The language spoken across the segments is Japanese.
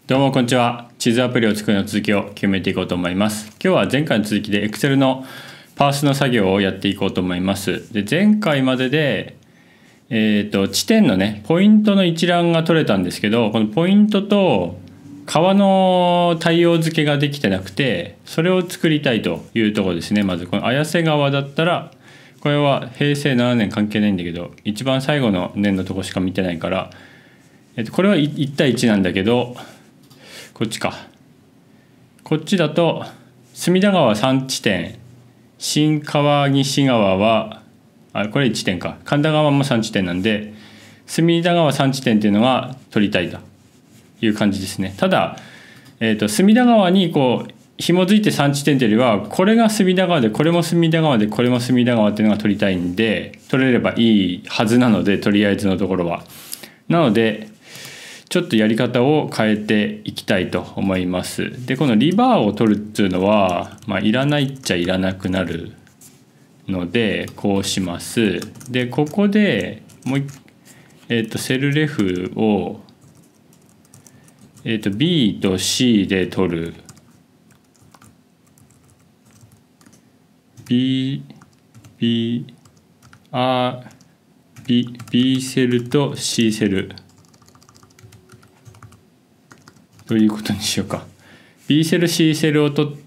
どうもこんにちは。地図アプリを作るの続きを決めていこうと思います。今日は前回の続きで Excel のパースの作業をやっていこうと思います。で、前回までで、地点のね、ポイントの一覧が取れたんですけど、このポイントと川の対応付けができてなくて、それを作りたいというところですね。まずこの綾瀬川だったら、これは平成7年関係ないんだけど、一番最後の年のとこしか見てないから、これは1対1なんだけど、こっちか。こっちだと隅田川3地点、新川西川はこれ1点か。神田川も3地点なんで、隅田川3地点っていうのが取りたいという感じですね。ただ、隅田川にこう紐づいて3地点というよりは、これが隅田川でこれも隅田川でこれも隅田川っていうのが取りたいんで、取れればいいはずなので、とりあえずのところは。なのでちょっとやり方を変えていきたいと思います。で、このリバーを取るっていうのは、いらないっちゃいらなくなるので、こうします。で、ここでもうセルレフを、B と C で取る。B セルと C セル。ということにしようか。B セル C セルを取って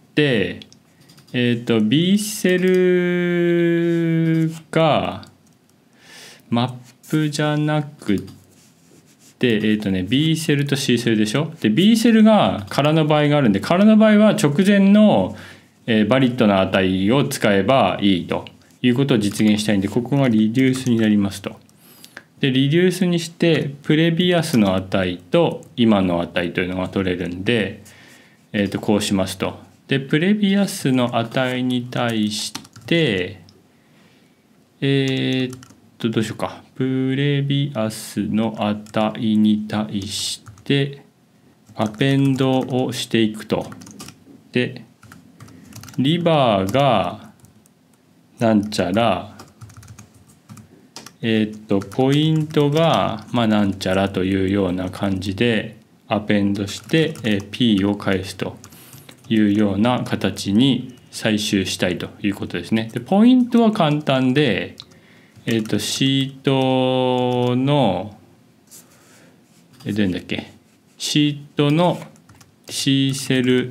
、B セルがマップじゃなくて、B セルと C セルでしょ。で B セルが空の場合があるんで、空の場合は直前のバリッドな値を使えばいいということを実現したいんで、ここがリデュースになりますと。でリデュースにしてプレビアスの値と今の値というのが取れるんで、こうしますと。でプレビアスの値に対してどうしようか。プレビアスの値に対してアペンドをしていくと。でリバーがなんちゃらポイントがなんちゃらというような感じでアペンドして、P を返すというような形に採集したいということですね。でポイントは簡単で、シートのどれだっけ、シートの C セル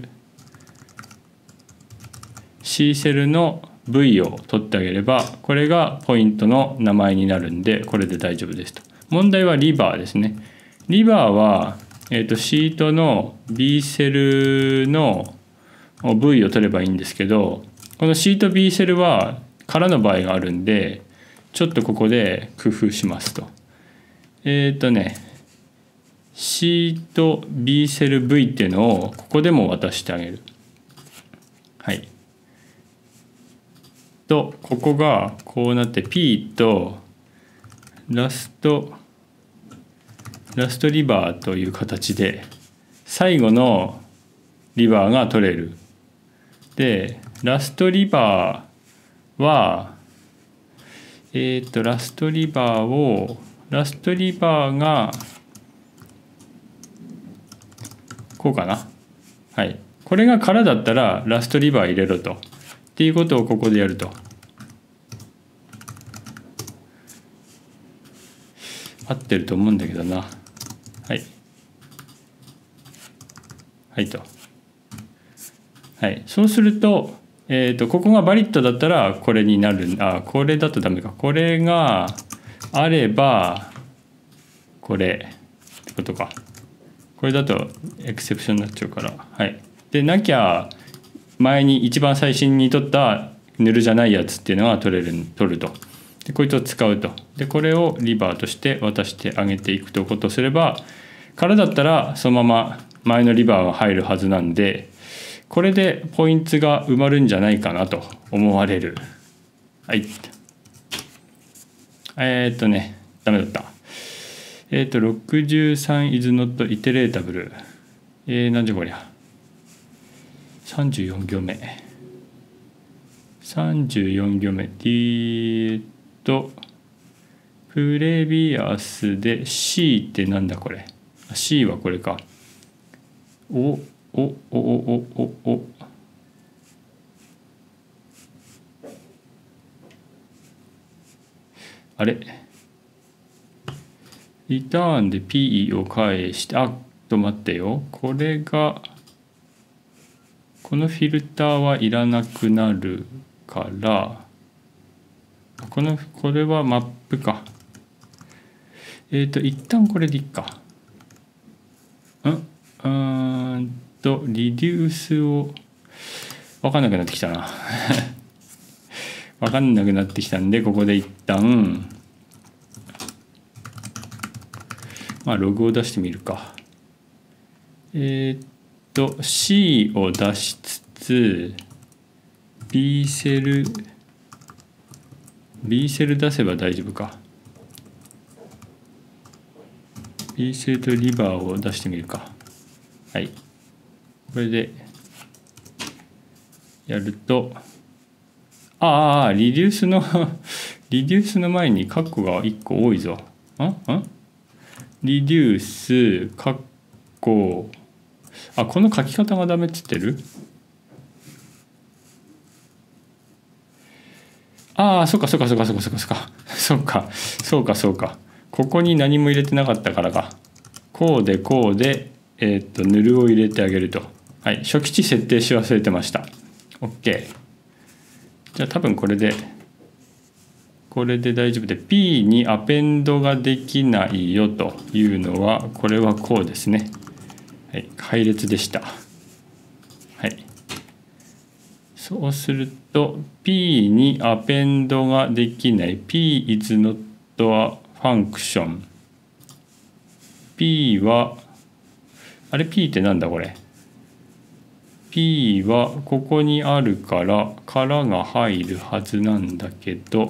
のV を取ってあげれば、これがポイントの名前になるんで、これで大丈夫ですと。問題はリバーですね。リバーは、シートの B セルの V を取ればいいんですけど、このシート B セルは空の場合があるんで、ちょっとここで工夫しますと。シート B セル V っていうのをここでも渡してあげる。はい。とここがこうなって P とラストリバーという形で最後のリバーが取れる。でラストリバーはラストリバーがこうかな。はい。これが空だったらラストリバー入れろと。っていうことをここでやると。合ってると思うんだけどな。はい。はいと。はい。そうすると、ここがバリッドだったらこれになる。これだとダメか。これがあれば、これってことか。これだとエクセプションになっちゃうから。はい。で、なきゃ、前に一番最新に取ったヌルじゃないやつっていうのは取ると。でこいつを使うと。でこれをリバーとして渡してあげていくということをすれば、空だったらそのまま前のリバーが入るはずなんで、これでポイントが埋まるんじゃないかなと思われる。はい。ダメだった。63 is not iteratable。なんじゃこりゃ。34行目プレビアスで C ってなんだこれ。 C はこれか。 おおおおおおおあれリターンで P を返して待ってよ。これがこのフィルターはいらなくなるからこれはマップか。一旦これでいいか。リデュースを分かんなくなってきたな分かんなくなってきたんでここで一旦ログを出してみるか。C を出しつつ B セル出せば大丈夫か。 B セルとリバーを出してみるか。はい、これでやるとリデュースのリデュースの前にカッコが1個多いぞ。リデュースカッコこの書き方がダメっつってる。そうかここに何も入れてなかったからか。こうでヌルを入れてあげると。はい、初期値設定し忘れてました。 OK。 じゃあ多分これで大丈夫で P にアペンドができないよというのはこれはこうですね。はい、配列でした。はい、そうすると P にアペンドができない P is not a function。 P はP ってなんだこれ。 P はここにあるからが入るはずなんだけど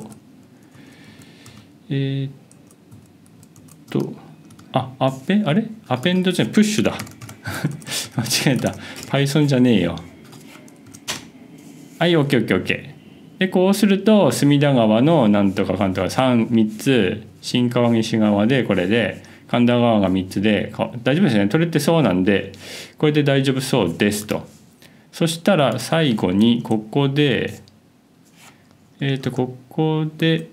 アペンドじゃないプッシュだ間違えた Python じゃねえよ。はい OKOKOK。 でこうすると隅田川のなんとかかんとか3つ新川岸側でこれで神田川が3つで大丈夫ですね。取れてそうなんでこれで大丈夫そうですと。そしたら最後にここでここで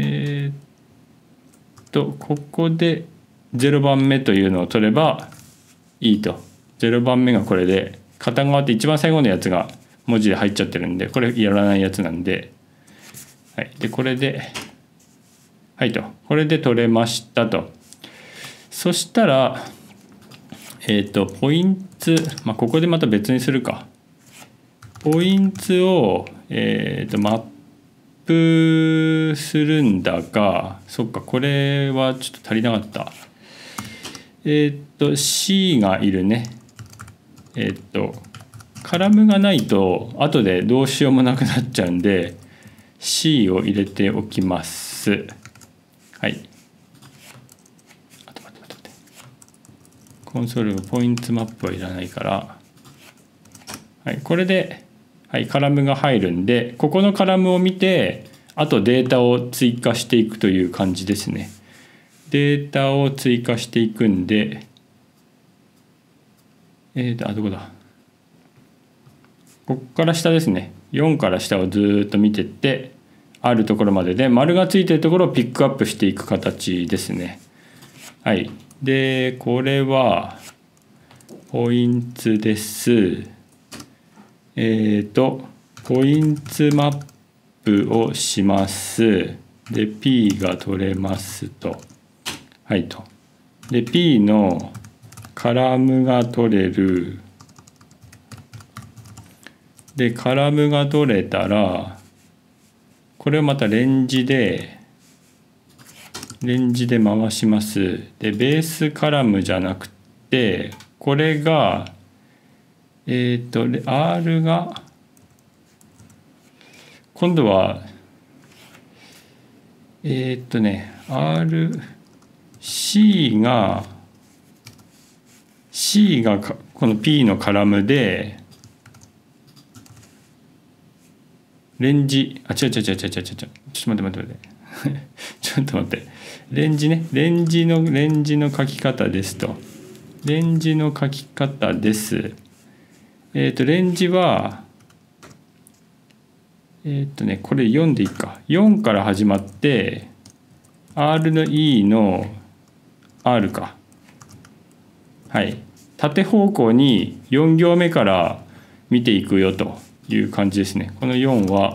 0番目というのを取ればいいと。0番目がこれで片側って一番最後のやつが文字で入っちゃってるんでこれやらないやつなんで、はい、でこれでこれで取れましたと。そしたらポイントここでまた別にするか。ポイントをマップするんだがそっかこれはちょっと足りなかった。C がいるね。カラムがないと後でどうしようもなくなっちゃうんで C を入れておきます。はい。待ってコンソールのポイントマップはいらないから、はい、これで、はい、カラムが入るんでここのカラムを見てあとデータを追加していくという感じですね。データを追加していくんでどこだ。ここから下ですね。4から下をずっと見てってあるところまでで丸がついてるところをピックアップしていく形ですね。はい。でこれはポイントです。ポイントマップをします。で P が取れますと。はいと。で P のカラムが取れる。でカラムが取れたらこれをまたレンジで回します。でベースカラムじゃなくてこれがR が今度はC がこの P のカラムでレンジ違うちょっと待ってちょっと待ってレンジの書き方ですと。 レンジの書き方です。レンジはこれ4でいいか。4から始まって R の E の R か。はい。縦方向に4行目から見ていくよという感じですね。この4は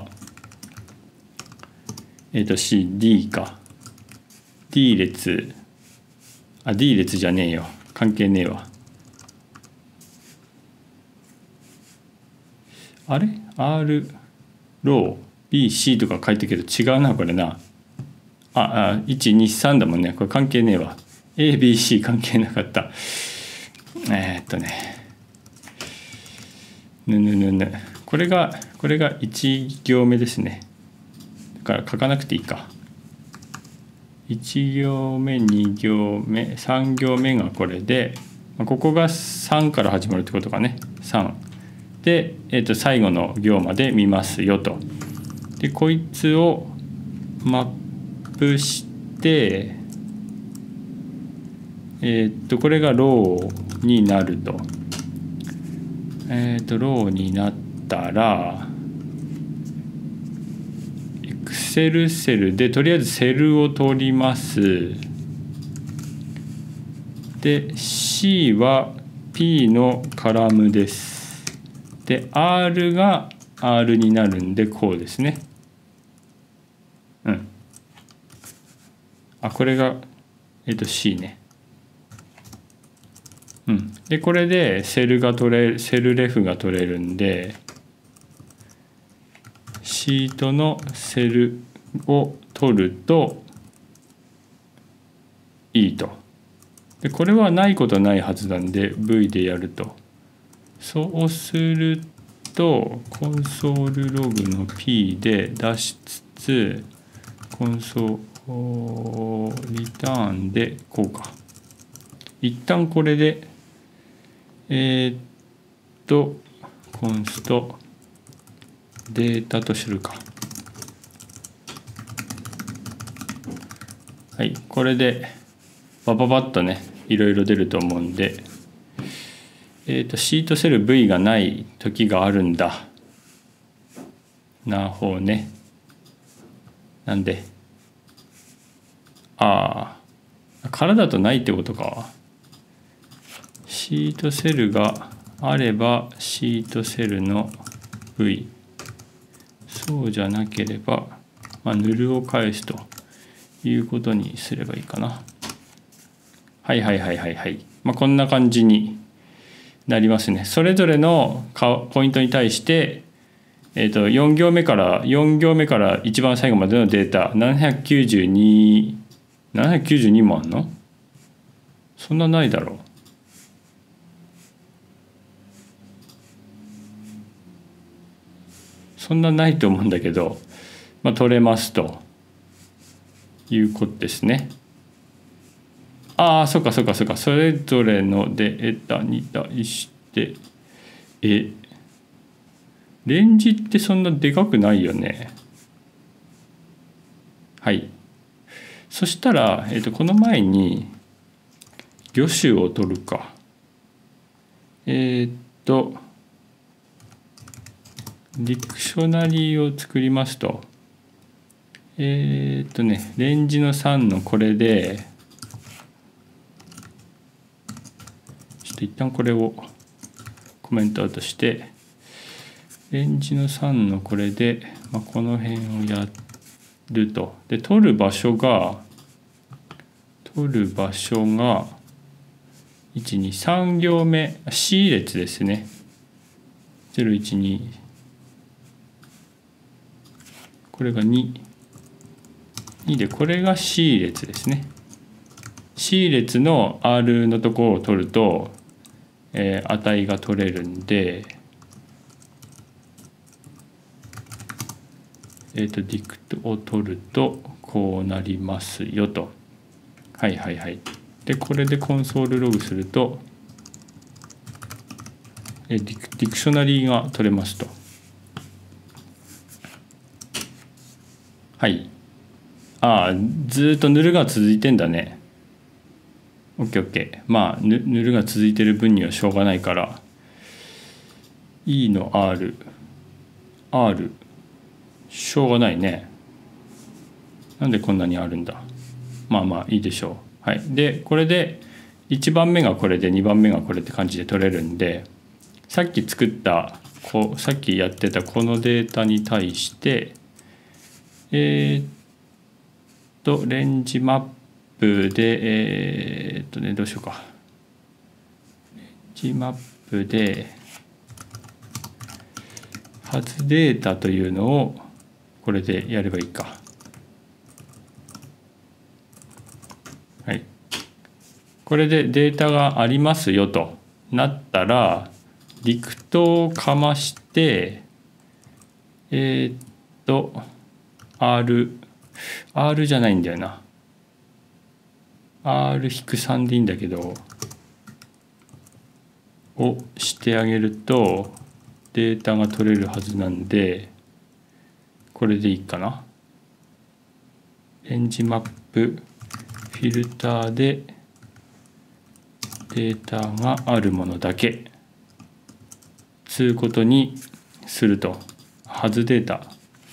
C、D か。D 列。D 列じゃねえよ。関係ねえわ。あれ ?R、ロー、BC とか書いてるけど違うな、これな。1、2、3だもんね。これ関係ねえわ。ABC 関係なかった。これが1行目ですね。だから書かなくていいか。1行目、2行目、3行目がこれで、ここが3から始まるってことかね。3。で、最後の行まで見ますよと。で、こいつをマップして、これがローになると。ローになったら、Excel セルでとりあえずセルを取ります。で C は P のカラムです。で R が R になるんでこうですね。これがC ね。でこれでセルレフが取れるんでシートのセルを取るといいと。でこれはないことはないはずなんで V でやると。そうするとコンソールログの P で出しつつコンソールリターンでこうか。一旦これでコンストデータとするか。はい、これでバババッとねいろいろ出ると思うんで、シートセル V がない時があるんだ。なほうね。なんで空だとないってことか。シートセルがあればシートセルの V、 そうじゃなければ、ヌルを返すということにすればいいかな。はい。こんな感じになりますね。それぞれのポイントに対して、4行目から一番最後までのデータ792もあんの？そんなないだろう。そんなないと思うんだけど、取れますということですね。そうか。それぞれのデータに対してレンジってそんなでかくないよね。はい。そしたら、この前に魚種を取るか。ディクショナリーを作りますと。レンジの3のこれで、ちょっと一旦これをコメントアウトして、レンジの3のこれで、この辺をやると。で、取る場所が1、2、3行目、C 列ですね。0、1、2、これが2で、これが C 列ですね。C 列の R のところを取ると、値が取れるんで、ディクトを取るとこうなりますよと。はい。でこれでコンソールログするとディクショナリーが取れますと。はい。ずっとヌルが続いてんだね。 OKOK。まあヌルが続いてる分にはしょうがないから E の R しょうがないね。なんでこんなにあるんだ。まあまあいいでしょう。はい。でこれで1番目がこれで2番目がこれって感じで取れるんで、さっき作ったさっきやってたこのデータに対してレンジマップでどうしようか。レンジマップで初データというのをこれでやればいいか。はい。これでデータがありますよとなったらリクトをかましてR じゃないんだよな。R-3 でいいんだけどをしてあげるとデータが取れるはずなんで、これでいいかな。レンジマップフィルターでデータがあるものだけつうことにすると、はずデータ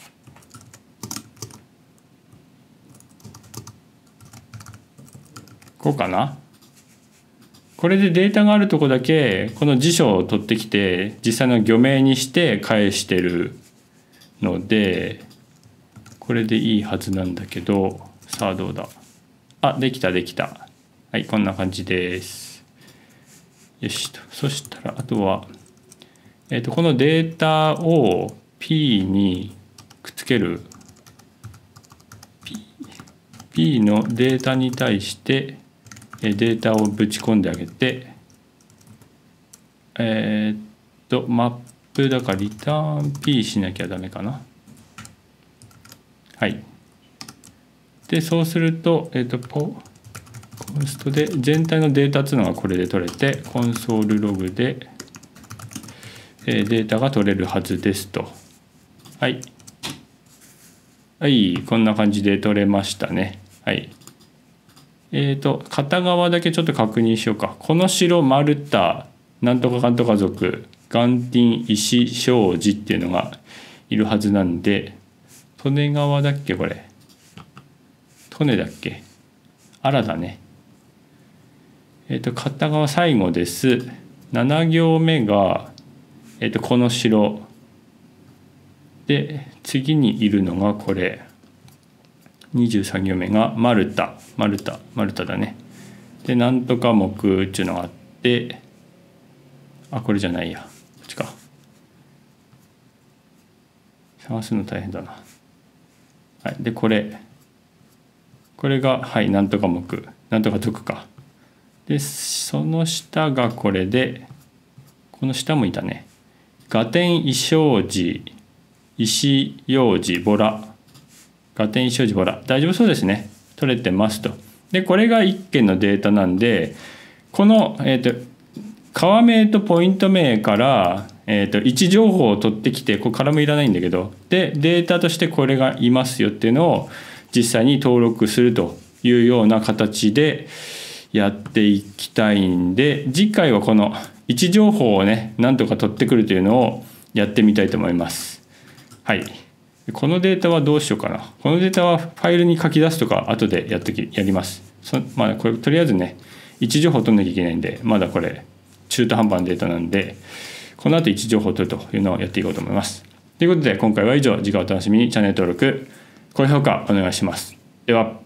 こうかな。これでデータがあるとこだけこの辞書を取ってきて実際の魚名にして返してるので、これでいいはずなんだけど、さあどうだ。あ、できた。はい、こんな感じです。よしと。そしたらあとはこのデータを P にくっつける P のデータに対してデータをぶち込んであげてマップだからリターン P しなきゃダメかな。はい。でそうするとコンストで全体のデータっていうのがこれで取れて、コンソールログでデータが取れるはずですと。はいはい、こんな感じで取れましたね。はい。片側だけちょっと確認しようか。この城マルタなんとかかんとか族眼天石庄司っていうのがいるはずなんで、利根川だっけこれ。利根だっけ。あらだね。片側最後です。7行目がこの城で、次にいるのがこれ23行目がマルタだね。でなんとか目っていうのがあって、あ、これじゃないや、こっちか。探すの大変だな。はい、でこれがはいなんとか目なんとか徳か。でその下がこれで、この下もいたね。ガテンイショウジ石用字ボラ、ガテン石用字ボラ、大丈夫そうですね。取れてますと。でこれが1件のデータなんで、この川名とポイント名から位置情報を取ってきて、これからもいらないんだけど、でデータとしてこれがいますよっていうのを実際に登録するというような形でやっていきたいんで、次回はこの位置情報をねなんとか取ってくるというのをやってみたいと思います。はい。このデータはどうしようかな。このデータはファイルに書き出すとか後でやります。まあこれとりあえずね位置情報を取んなきゃいけないんで、まだこれ中途半端なデータなんで、この後位置情報を取るというのをやっていこうと思います。ということで今回は以上。次回お楽しみに。チャンネル登録高評価お願いします。では。